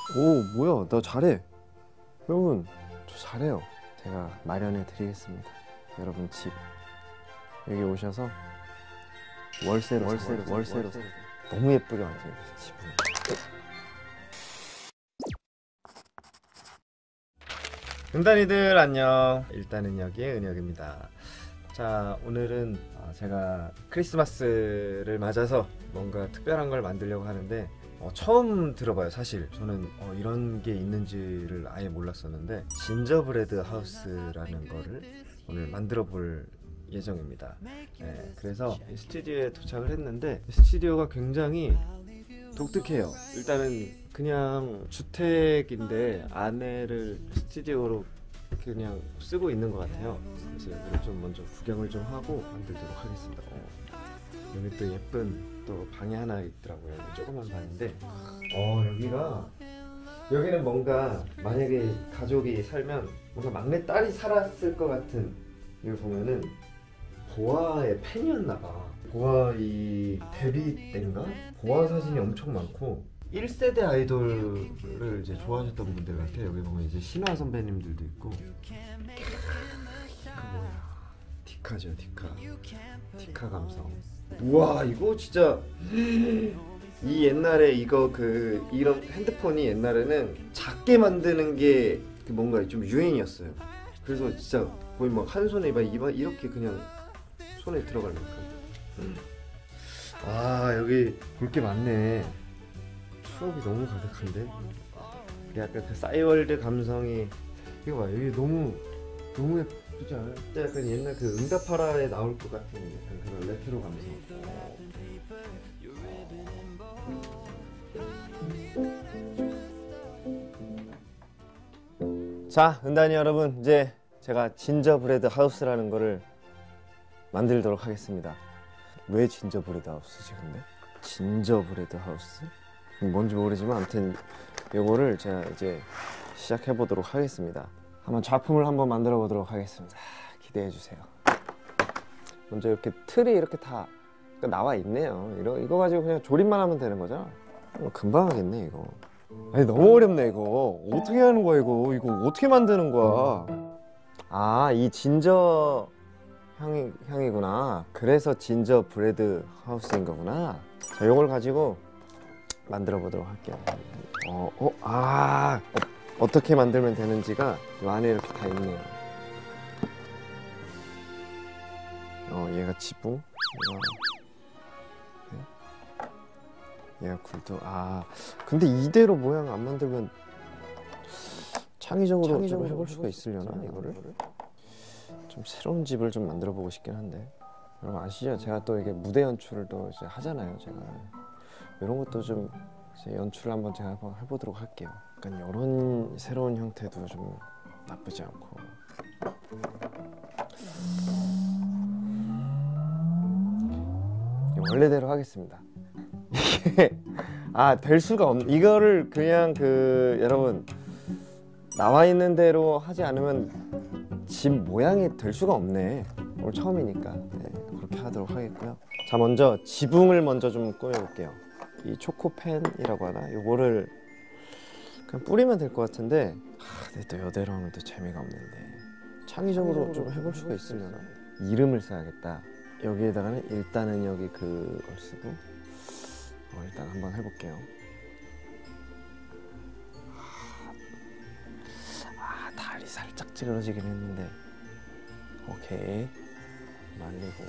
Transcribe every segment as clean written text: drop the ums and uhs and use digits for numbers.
오, 뭐야, 나 잘해. 여러분, 저 잘해요. 제가 마련해 드리겠습니다. 여러분 집 여기 오셔서 월세로 너무 예쁘게 완전 집을. 은단이들 안녕. 일단은 여기에 은혁입니다. 자, 오늘은 제가 크리스마스를 맞아서 뭔가 특별한 걸 만들려고 하는데 처음 들어봐요. 사실 저는 이런 게 있는지를 아예 몰랐었는데 진저브레드 하우스라는 거를 오늘 만들어 볼 예정입니다. 네, 그래서 스튜디오에 도착을 했는데 스튜디오가 굉장히 독특해요. 일단은 그냥 주택인데 안에를 스튜디오로 그냥 쓰고 있는 것 같아요. 그래서 여기를 좀 먼저 구경을 좀 하고 만들도록 하겠습니다. 여기 또 예쁜 또 방이 하나 있더라고요. 조그만 방인데 여기는 뭔가 만약에 가족이 살면 뭔가 막내 딸이 살았을 것 같은. 여기 보면은 보아의 팬이었나봐. 보아 이 데뷔 때인가? 보아 사진이 엄청 많고 1세대 아이돌을 이제 좋아하셨던 분들 같아요. 여기 보면 이제 신화 선배님들도 있고. 이거 뭐야? 디카죠, 디카 감성. 우와, 이거 진짜 이 옛날에 이런 핸드폰이 옛날에는 작게 만드는 게 뭔가 좀 유행이었어요. 그래서 진짜 거의 막 한 손에 이렇게 그냥 손에 들어갈 만큼. 여기 볼 게 많네. 추억이 너무 가득한데. 약간 그 싸이월드 감성이. 이거 봐, 여기 너무 예쁘지 않아요? 진짜 약간 옛날 그 응답하라에 나올 것 같은 약간 그런 레트로 감성. 자, 은단이 여러분, 이제 제가 진저브레드 하우스라는 거를 만들도록 하겠습니다. 왜 진저브레드 하우스지 근데? 진저브레드 하우스? 뭔지 모르지만 아무튼 이거를 제가 이제 시작해 보도록 하겠습니다. 작품을 한번 만들어 보도록 하겠습니다. 기대해 주세요. 먼저 이렇게 틀이 이렇게 다 나와 있네요. 이거 가지고 그냥 조립만 하면 되는 거죠? 금방 하겠네 이거. 아니 너무 어렵네 이거. 어떻게 하는 거야 이거 어떻게 만드는 거야? 이 진저 향이구나. 그래서 진저브레드 하우스인 거구나. 자, 이걸 가지고 만들어 보도록 할게요. 어떻게 만들면 되는지가 이 안에 이렇게 다 있네요. 얘가 지붕, 얘가 굴도. 근데 이대로 모양 안 만들면 창의적으로 좀 해볼 수가 있으려나 이거를? 좀 새로운 집을 좀 만들어 보고 싶긴 한데. 여러분 아시죠? 제가 또 이게 무대 연출을 또 이제 하잖아요. 제가 이런 것도 좀 이제 연출을 한번 제가 한번 해보도록 할게요. 약간 이런 새로운 형태도 좀 나쁘지 않고. 원래대로 하겠습니다. 이게 될 수가 없네. 이거를 그냥 여러분 나와 있는 대로 하지 않으면 집 모양이 될 수가 없네. 오늘 처음이니까 그렇게 하도록 하겠고요. 자, 먼저 지붕을 먼저 좀 꾸며볼게요. 이 초코펜이라고 하나? 요거를 그냥 뿌리면 될 것 같은데 근데 또 이대로 하면 또 재미가 없는데 창의적으로 좀 해볼 수가 있으려나? 이름을 써야겠다. 여기에다가는 일단은 여기 그걸 쓰고 일단 한번 해볼게요. 다리 살짝 찌그러지긴 했는데 오케이. 말리고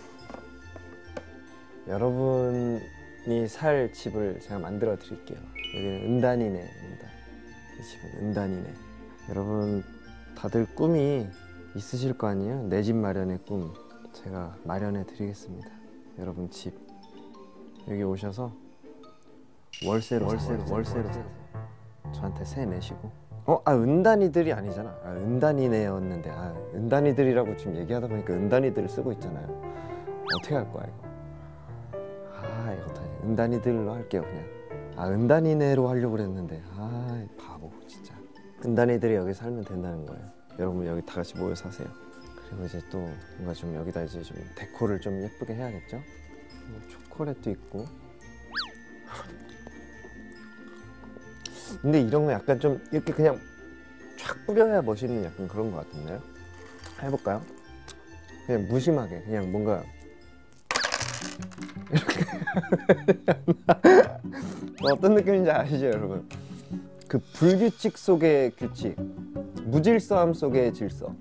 여러분이 살 집을 제가 만들어 드릴게요. 여기는 은단이네입니다. 이 집은 은단이네. 여러분 다들 꿈이 있으실 거 아니에요? 내 집 마련의 꿈 제가 마련해 드리겠습니다. 여러분 집 여기 오셔서 월세로 저한테 세 내시고. 은단이들이 아니잖아. 은단이네였는데 은단이들이라고 지금 얘기하다 보니까 은단이들을 쓰고 있잖아요. 어떻게 할 거야 이거? 이거 어떡하지? 은단이들로 할게요 그냥. 은단이네로 하려고 그랬는데 바보 진짜. 은단이들이 여기 살면 된다는 거예요. 여러분 여기 다 같이 모여 사세요. 그리고 이제 또 뭔가 좀 여기다 이제 좀 데코를 좀 예쁘게 해야겠죠? 초콜릿도 있고. 근데 이런 거 약간 좀 이렇게 그냥 촥 뿌려야 멋있는 약간 그런 거 같은데요? 해볼까요? 그냥 무심하게 그냥 뭔가 이렇게 어떤 느낌인지 아시죠 여러분? 그 불규칙 속의 규칙, 무질서함 속의 질서.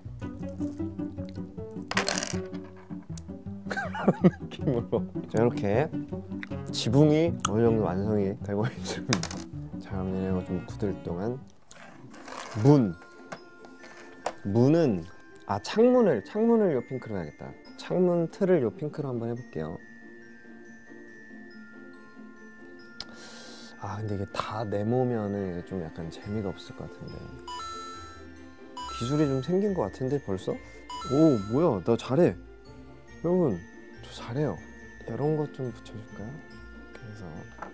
그런 느낌으로 자, 이렇게 지붕이 어느 정도 완성이 되고 있습니다. 자, 그럼 얘네가 좀 굳을 동안 문은 창문을 요 핑크로 해야겠다. 창문 틀을 요 핑크로 한번 해볼게요. 아 근데 이게 다 네모면은 좀 약간 재미가 없을 것 같은데. 기술이 좀 생긴 것 같은데 벌써? 오 뭐야 나 잘해 여러분. 저 잘해요. 이런 것 좀 붙여줄까요? 그래서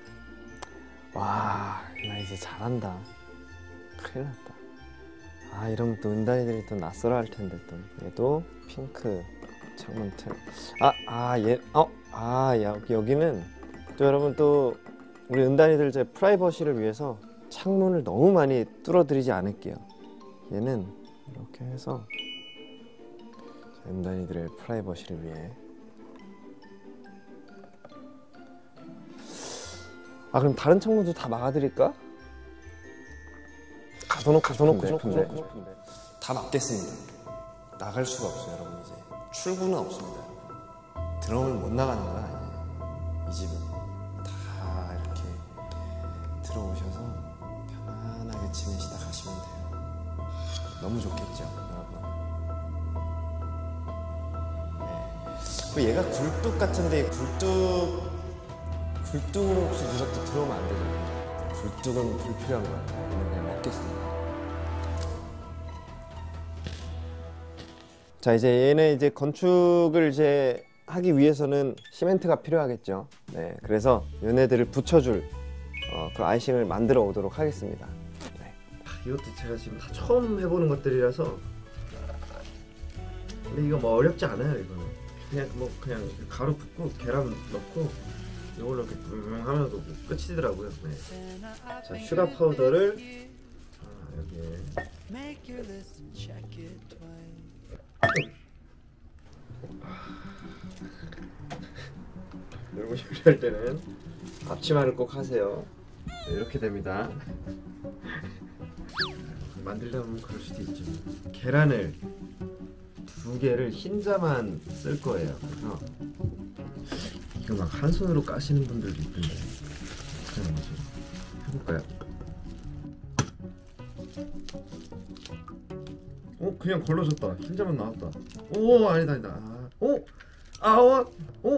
와 나 이제 잘한다. 큰일 났다. 아 이러면 또 은단이들이 또 낯설어 할 텐데 또. 얘도 핑크 창문 틀. 여기는 또 여러분 또 우리 은단이들 제 프라이버시를 위해서 창문을 너무 많이 뚫어드리지 않을게요. 얘는 이렇게 해서 은단이들의 프라이버시를 위해. 아 그럼 다른 창문도 다 막아드릴까? 가둬놓고 싶은데 다 막겠습니다. 나갈 수가 없어요 여러분. 이제 출구는 없습니다. 들어오면 못 나가는 거야. 이 집은 다 이렇게 들어오셔서 편안하게 지내시다 가시면 돼요. 너무 좋겠죠 여러분. 네. 얘가 굴뚝 같은데 굴뚝으로 혹시 누가 또 들어오면 안 되죠. 굴뚝은 불필요한 것 같아요. 그냥 먹겠습니다. 자 이제 얘네 이제 건축을 이제 하기 위해서는 시멘트가 필요하겠죠. 네, 그래서 얘네들을 붙여줄 그 아이싱을 만들어 오도록 하겠습니다. 네. 이것도 제가 지금 다 처음 해보는 것들이라서. 근데 이거 뭐 어렵지 않아요. 이거는 그냥 가루 붓고 계란 넣고 이걸로 이렇게 하면 뭐 끝이더라고요. 네. 자 슈가 파우더를 여기에. 여러분 요리할 때는 앞치마를 꼭 하세요. 네, 이렇게 됩니다. 만들다 보면 그럴 수도 있죠. 계란을 2개를 흰자만 쓸 거예요. 그래서 이거 막 한 손으로 까시는 분들도 있던데 어떻게 하는 거지? 해볼까요? 그냥 걸러졌다. 흰자만 나왔다. 오 아니다. 아웃.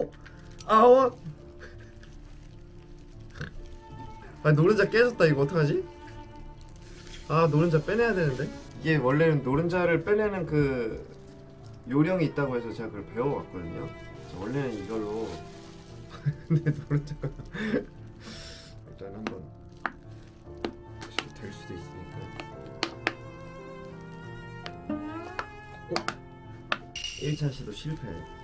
노른자 깨졌다. 이거 어떡하지? 노른자 빼내야 되는데. 이게 원래는 노른자를 빼내는 그 요령이 있다고 해서 제가 그걸 배워왔거든요. 원래는 이걸로. 근데 노른자가 일단 한번 될 수도 있으니까. 1차 시도 실패.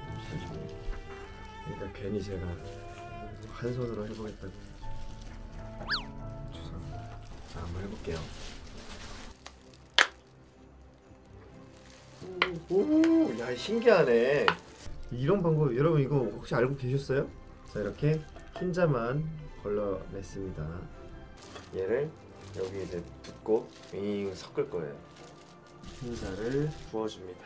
그러니까 괜히 제가 한 손으로 해보겠다고. 죄송합니다. 자 한번 해볼게요. 야 신기하네. 이런 방법 여러분 이거 혹시 알고 계셨어요? 자 이렇게 흰자만 걸러냈습니다. 얘를 여기 이제 붓고 윙 섞을 거예요. 흰자를 부어줍니다.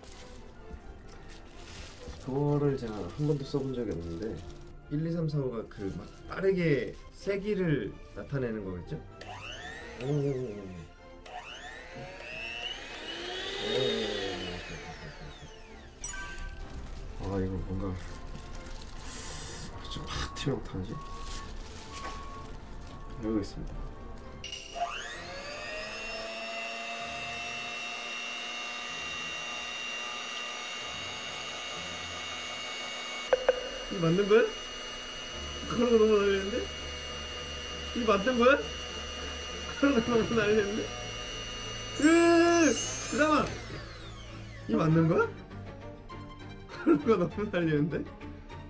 저거를 제가 한 번도 써본 적이 없는데 1, 2, 3, 4, 5가 그 막 빠르게 세기를 나타내는 거겠죠? 이거 뭔가 좀 확 튀면 어떡하지? 해보겠습니다. 이 맞는 거야? 그런 거 너무 날리는데? 이 맞는 거야? 그런 거 너무 날리는데? 잠깐만! 이 맞는 거야? 그런 거 너무 날리는데?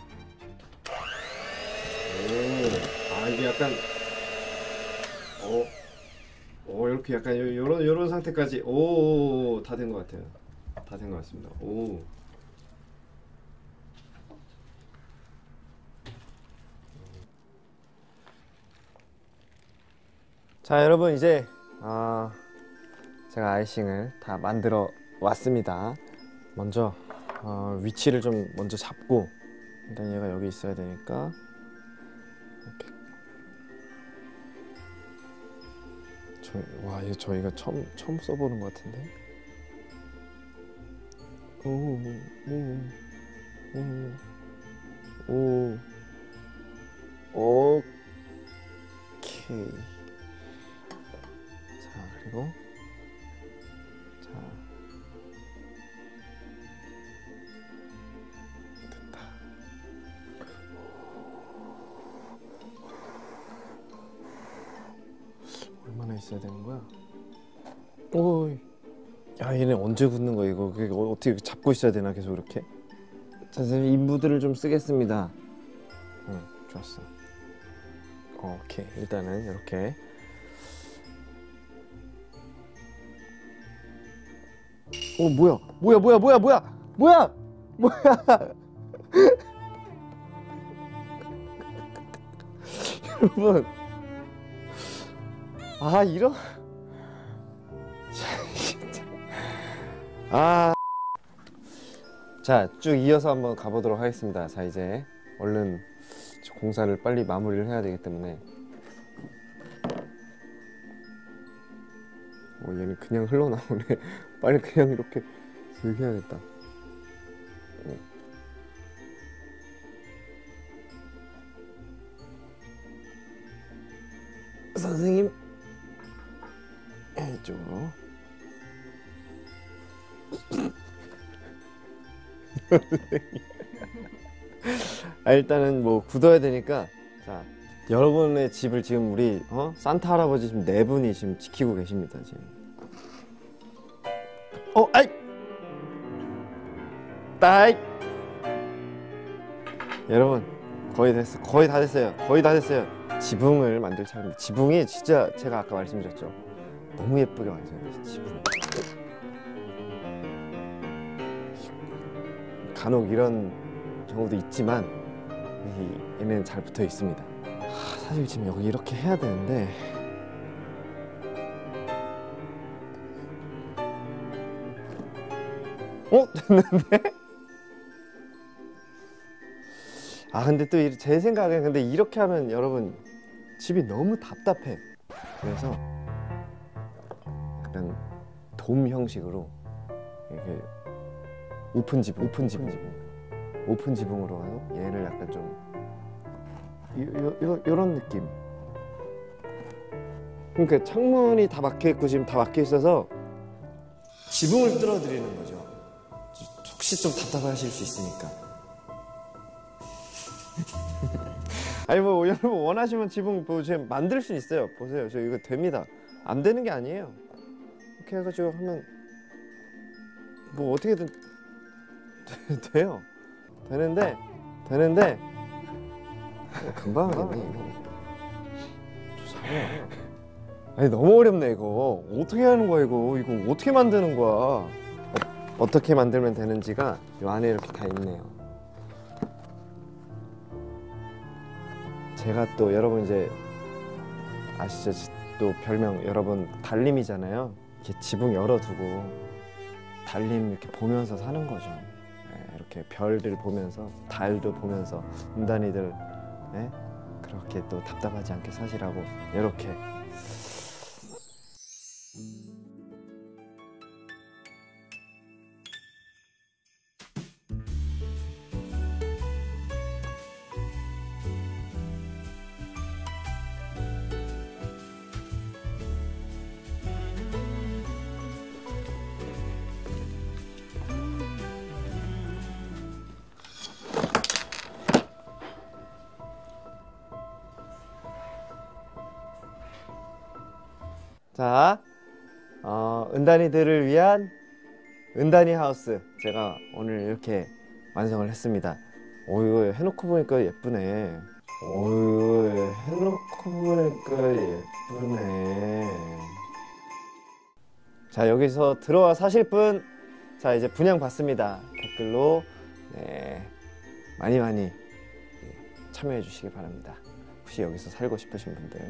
이게 약간 이렇게 약간 요런 상태까지. 오, 다 된 것 같아요. 다 된 것 같습니다. 오. 자, 여러분 이제 제가 아이싱을 다 만들어 왔습니다. 먼저 위치를 좀 먼저 잡고, 일단 얘가 여기 있어야 되니까 이렇게. 와, 이거 저희가 처음 써보는 것 같은데. 오, 오케이. 자, 그리고 자, 됐다. 얼마나 있어야 되는 거야? 오이. 야, 얘네 언제 굳는 거야 이거? 어떻게 잡고 있어야 되나 계속 이렇게? 자, 선생님 인부들을 좀 쓰겠습니다. 응, 좋았어. 오케이, 일단은 이렇게. 뭐야 여러분, 이런 자, 쭉 이어서 한번 가보도록 하겠습니다. 자, 이제 얼른 공사를 빨리 마무리를 해야 되기 때문에. 얘는 그냥 흘러나오네. 빨리 그냥 이렇게 해야겠다. 선생님, 이쪽으로. 일단은 뭐 굳어야 되니까. 자, 여러분의 집을 지금 우리 산타 할아버지 지금 4분이 지금 지키고 계십니다. 지금. 따이. 여러분, 거의 다 됐어요. 지붕을 만들 차례입니다. 지붕이 진짜 제가 아까 말씀드렸죠, 너무 예쁘게 완성했어요. 지붕. 간혹 이런 경우도 있지만 얘는 잘 붙어 있습니다. 사실 지금 여기 이렇게 해야 되는데, 됐는데? 근데 또 제 생각엔 근데 이렇게 하면 여러분 집이 너무 답답해. 그래서 약간 돔 형식으로 이렇게 오픈 지붕으로 해서 얘를 약간 좀 요런 느낌. 그러니까 창문이 다 막혀 있고 지금 다 막혀 있어서 지붕을 뚫어드리는 거죠. 혹시 좀 답답하실 수 있으니까. 아니 뭐 여러분 원하시면 지붕 뭐 제가 만들 수 있어요. 보세요, 저 이거 됩니다. 안 되는 게 아니에요. 이렇게 해가지고 하면 뭐 어떻게든 돼요. 되는데 금방 하겠네. 잘해. 아니 너무 어렵네 이거. 어떻게 하는 거야 이거 어떻게 만드는 거야? 어떻게 만들면 되는지가 요 안에 이렇게 다 있네요. 제가 또 여러분 이제 아시죠? 또 별명 여러분 달림이잖아요. 이렇게 지붕 열어두고 달림 이렇게 보면서 사는 거죠. 이렇게 별들 보면서 달도 보면서 은단이들 그렇게 또 답답하지 않게 사시라고 이렇게. 자, 은단이들을 위한 은단이 하우스 제가 오늘 이렇게 완성을 했습니다. 이거 해놓고 보니까 예쁘네. 해놓고 보니까 예쁘네. 자, 여기서 들어와 사실 분, 자 이제 분양 받습니다. 댓글로 네, 많이 참여해 주시기 바랍니다. 혹시 여기서 살고 싶으신 분들,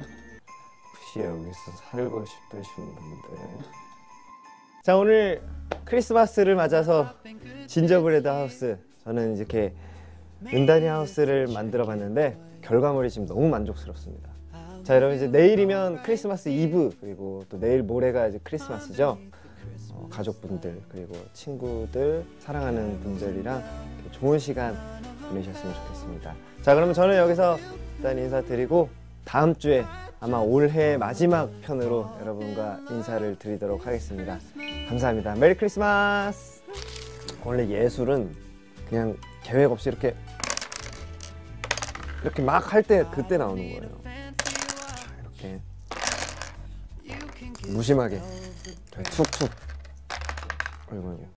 자, 오늘 크리스마스를 맞아서 진저브레드 하우스, 저는 이렇게 은단이 하우스를 만들어 봤는데 결과물이 지금 너무 만족스럽습니다. 자, 여러분 이제 내일이면 크리스마스 이브, 그리고 또 내일 모레가 이제 크리스마스죠. 가족분들 그리고 친구들, 사랑하는 분들이랑 좋은 시간 보내셨으면 좋겠습니다. 자, 그러면 저는 여기서 일단 인사드리고 다음 주에 아마 올해 마지막 편으로 여러분과 인사를 드리도록 하겠습니다. 감사합니다. 메리 크리스마스. 원래 예술은 그냥 계획 없이 이렇게 막 할 때 그때 나오는 거예요. 이렇게 무심하게 툭툭. 아이고.